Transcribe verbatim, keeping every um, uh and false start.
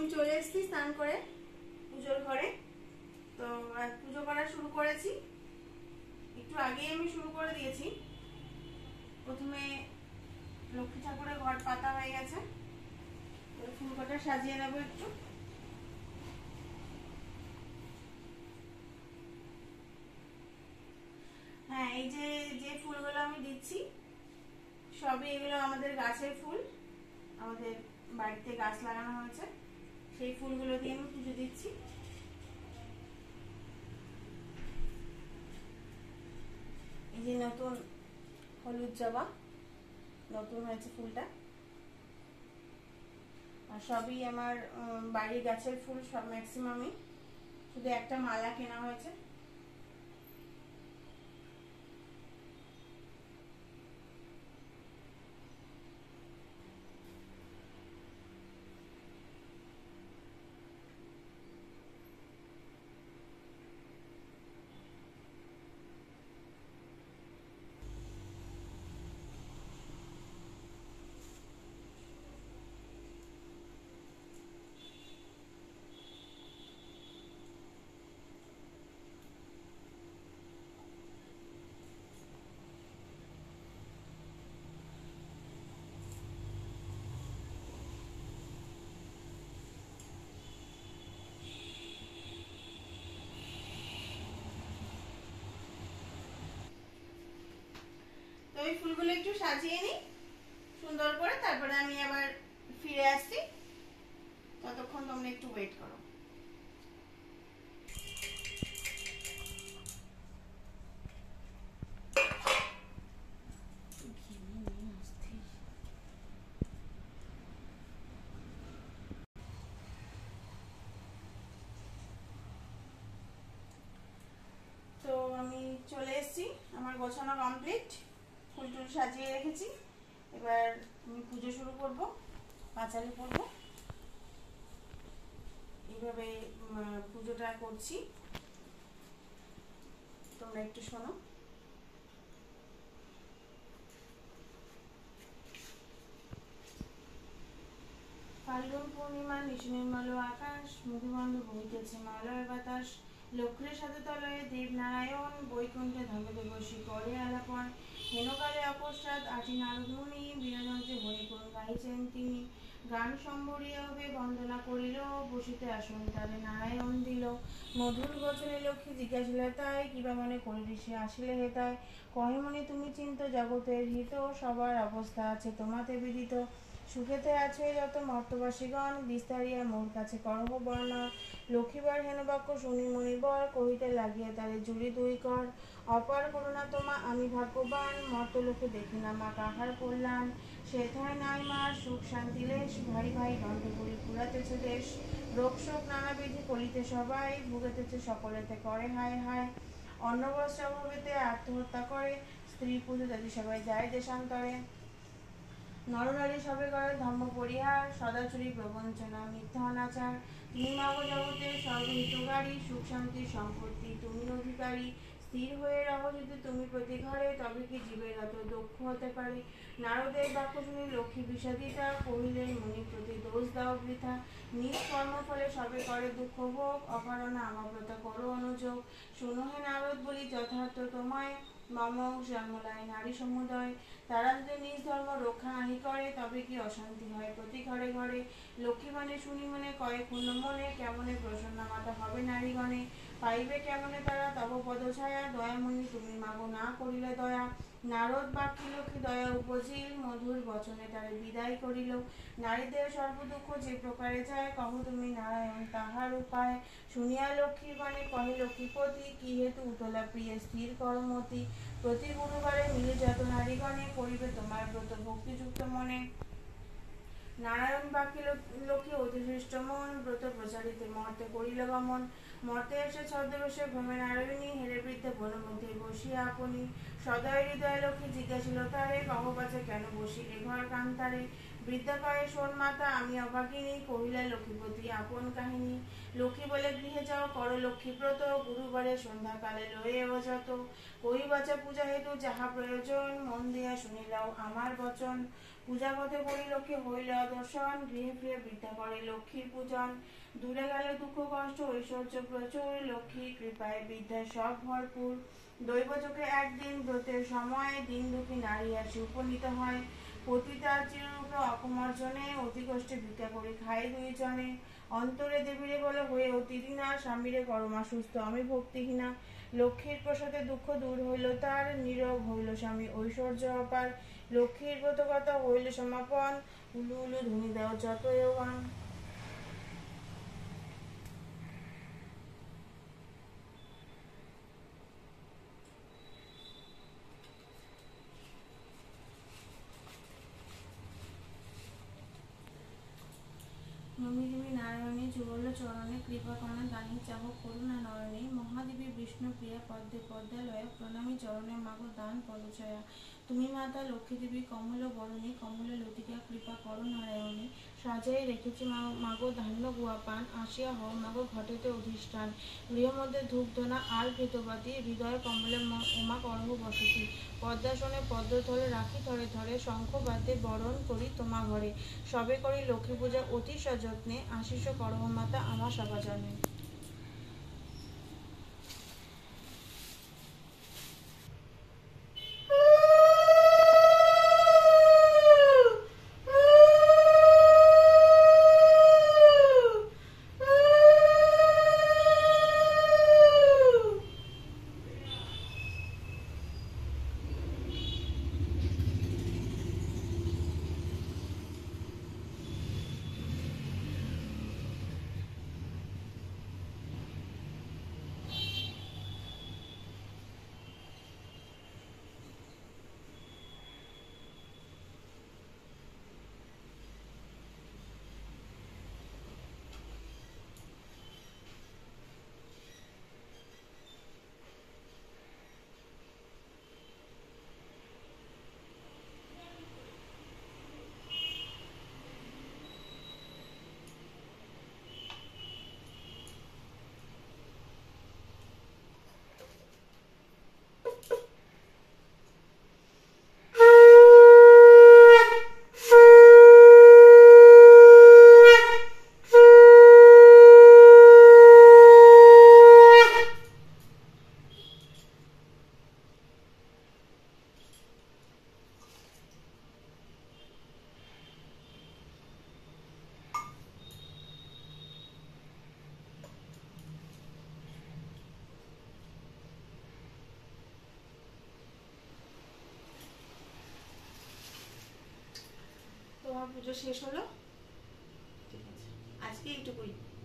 চলে এসেছি স্নান করে পুজোর ঘরে। তো পুজো করা শুরু করেছি, একটু আগেই আমি শুরু করে দিয়েছি। প্রথমে লক্ষ্মী ঠাকুরের ঘর পাতা হয়ে গেছে, ফুলকটা সাজিয়ে নেব একটু। হ্যাঁ, এই যে যে ফুলগুলো আমি দিচ্ছি সবই এগুলো আমাদের গাছের ফুল, আমাদের বাড়িতে গাছ লাগানো হয়েছে, সেই ফুলগুলো দিয়ে আমি পুজো দিচ্ছি। এই যে নতুন হলুদ জবা নতুন হয়েছে ফুলটা, আর সবই আমার বাড়ির গাছের ফুল, সব ম্যাক্সিমামই, শুধু একটা মালা কেনা হয়েছে। তো এই ফুলগুলো একটু সাজিয়ে নিই সুন্দর করে, তারপরে আমি আবার ফিরে আসছি। ততক্ষণ তোমরা একটু ওয়েট করো। তো আমি চলে এসেছি, আমার গোছানো কমপ্লিট, ফুল টুল সাজিয়ে রেখেছি। এবার আমি পুজো শুরু করব, পাঁচালি পড়বো। এইভাবে পুজোটা করছি, তোমরা একটু শোনো। ফাল্গুন পূর্ণিমা, নিশি নির্মল আকাশ, মধুবন্ধ বহিতেছে মালয় বাতাস, লক্ষ্মীর সাথে তলয়ে দেবনারায়ণ, বৈকুণ্ঠে ধর্মদেবশী করে আলাপন, হেনকালে অপশ্চাৎ আটি নারদমুনি, বিনোদন্তে হরিগুণ গাইছেন তিনি, গান সম্বরীয় হবে বন্দনা করিল, বসিতে আসন তারে নারায়ণ দিল, মধুর বচনে লক্ষ্মী জিজ্ঞাসিল তাই, কিবা মনে করিলি সে আসিলে হেতায়, কহে মনে তুমি চিন্ত জগতের হিত, সবার অবস্থা আছে তোমাতে বিদিত, সুখেতে আছে যত মর্তবাসীগণ, বিস্তারিয়া মোর কাছে করহ বর্ণনা, লক্ষ্মীবার হেন বাক্য শুনি মণিবর, কহিতে লাগিয়া তারে জুড়ি দুই কর, অপার করুণা তোমা আমি ভাগ্যবান, মর্তলোকে দেখি না মা কাহার কল্যাণ, সেথায় নাই মার সুখ শান্তি লেশ, ভাই ভাই দণ্ড করি পুরাতেছে দেশ, রোগ শোক নানাবিধি করিতে সবাই, ভুগেতেছে সকলেতে করে হায় হায়, অন্নবস্ত্র অভাবেতে আত্মহত্যা করে, স্ত্রী পুত্র দাদি সবাই যায় দেশান্তরে, নরনারী সবে করে ধর্ম পরিহার, সদাচুরি প্রবঞ্চনা মিথ্যা অনাচার, তুমি মাগো জগতের সর্বহিতকারী, সুখ শান্তি সম্পত্তি তুমি অধিকারী, স্থির হয়ে রহ যদি তুমি প্রতি ঘরে, তবে কি জীবের অত দক্ষ হতে পারে, নারদের বাক্য শুনি লক্ষ্মী বিষাদিতা, কহিলেন মুনি প্রতি দোষ দাও বৃথা, নিজ কর্মফলে সবে করে দুঃখ ভোগ, অকারণে আমাব্রত করো অনুযোগ, শুনো হে নারদ বলি যথার্থ তোমায়, মম জন্মলায় নারী সমুদয়, তারা যদি নিজ ধর্ম রক্ষা নাহি করে, তবে কি অশান্তি হয় প্রতি ঘরে ঘরে, লক্ষ্মী মানে শুনি মনে কয়ে ক্ষুণ্ণ মনে, কেমনে প্রসন্ন মাতা হবে নারীগণে, পাইবে কেমনে তারা তব পদ ছায়া, দয়াময়ী তুমি মাগো না করিলে দয়া, নারদ বাক্যে লক্ষ্মী দয়া উপজিল, মধুর বচনে তারে বিদায় করিল, নারীদের সর্বদুঃখ যে প্রকারে যায়, কহ তুমি নারায়ণ তাহার উপায়, শুনিয়া লক্ষ্মী গণে কহে লক্ষ্মীপতি, কি হেতু উতলা প্রিয় স্থির করমতি, প্রতি গুরুবারে মিলে যত নারীগণে, করিবে তোমার ব্রত ভক্তিযুক্ত মনে, নারায়ণ বাক্যে লক্ষ্মী অতিহৃষ্ট মন, ব্রত প্রচারিতে মর্তে করিল গমন, মর্তে এসে ছদ্মবেশে ভ্রমে নারায়ণী, হেরে বৃদ্ধে বন মধ্যে বসিয়া আপনি, সদয় হৃদয় লক্ষ্মী জিজ্ঞাসিল তারে, কহ বাছে কেন বসি এ ঘর কান্তারে, বৃদ্ধা কয়ে শোন মাতা আমি অভাগিনী, কহিলা লক্ষ্মীপতি আপন কাহিনী, লক্ষ্মী বলে গৃহে যাও করো লক্ষ্মী ব্রত, গুরুবারে সন্ধ্যাকালে লয়ে যত, কই বাচা পূজা হেতু যাহা প্রয়োজন, মন দিয়া শুনিলাও আমার বচন, পূজা পথে পরিলক্ষে হইল দর্শন, গৃহে গৃহে বৃদ্ধা করে লক্ষ্মীর পূজন। দূরে গেল দুঃখ কষ্ট ঐশ্বর্য প্রচুর, লক্ষ্মীর কৃপায় বিদ্যায় সব ভরপুর। দৈব চোখে একদিন ব্রতের সময়, দিন দুঃখী নারী আসি উপনীত হয়। পতিতার চিররূপে অপমার্জনে, অতি কষ্টে ভিক্ষা করি খাই দুইজনে। অন্তরে দেবীরে বলে হয়ে অতিদিনা, স্বামীরে পরমা সুস্থ আমি ভক্তিহীনা। লক্ষ্মীর প্রসাদে দুঃখ দূর হইল তার, নীরব হইল স্বামী ঐশ্বর্য অপার। লক্ষ্মীর ব্রত কথা হইল সমাপন, উলু উলু ধ্বনি দেও যত যৌবন। নমিদেবী নারায়ণী যুগল চরণে, কৃপা কণা দানি চাহ করুণা নয়নে। মহাদেবী বিষ্ণু প্রিয়া পদ্মে পদ্মালয়া, প্রণামী চরণে মাগো দান পদছয়া। তুমি মাতা লক্ষ্মী দেবী কমল বরণী, কমল লতিকা কৃপা করো নারায়ণী। সাজাই রেখেছি মাগো ধান্য গুয়া পান, আসিয়া হও মাগো ঘটেতে অধিষ্ঠান। গৃহ মধ্যে ধূপধনা আর ঘৃতবাতি, হৃদয় কমলে উমা করহ বসতি। পদ্মাসনে পদ্মতলে রাখি থরে থরে, শঙ্খ বাদ্যে বরণ করি তোমা ঘরে। সবে করি লক্ষ্মী পূজা অতি সযত্নে, আশিস করহ মাতা আমার সভাজনে। তোমার পুজো শেষ হলো, ঠিক আছে, আজকে এইটুকুই।